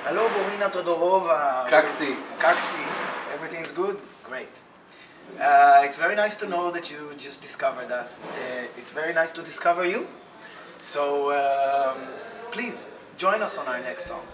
Hello, Boriana Todorova. Kaksi. Everything's good? Great. It's very nice to know that you just discovered us. It's very nice to discover you. So please join us on our next song.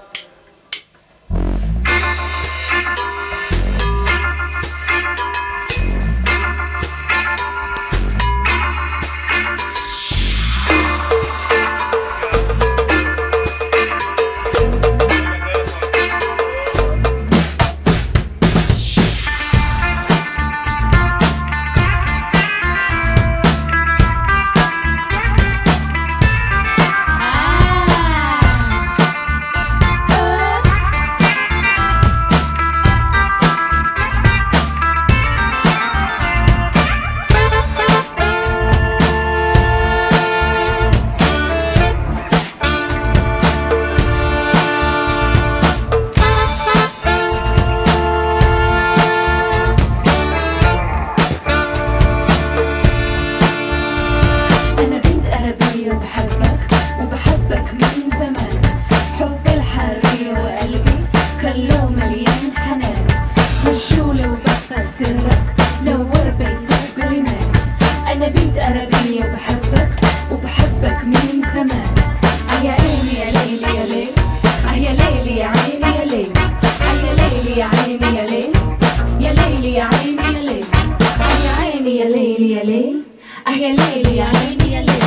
وبحبك من زمان، حب الحرية وقلبي خلوه مليان حنان، رجولة وبحفظ سرك نور بيتك بالإيمان. أنا بنت عربية وبحبك من زمان. يا عيني يا ليلي يا ليل، يا ليلي يا عيني يا ليل، يا ليلي يا عيني يا ليل، يا ليلي يا عيني يا ليل، يا عيني يا ليلي يا ليل، يا ليلي يا عيني يا ليل.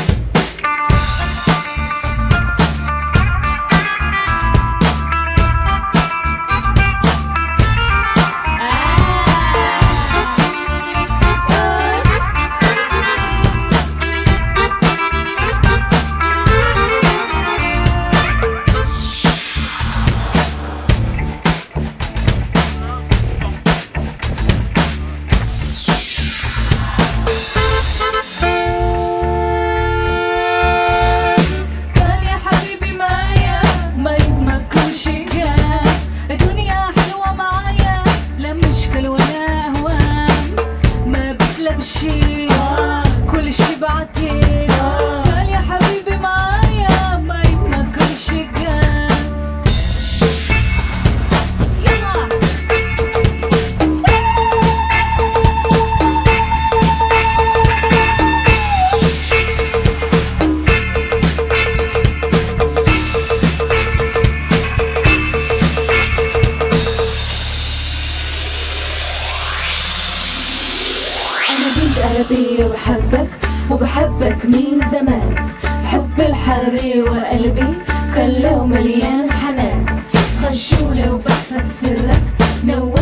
كل شي بعتيك قال يا حبيبي معايا ما يهمكش جان. يلا عربية وبحبك من زمان، حب الحرية وقلبي خلوه مليان حنان، خجولة وبحفظ سرك نور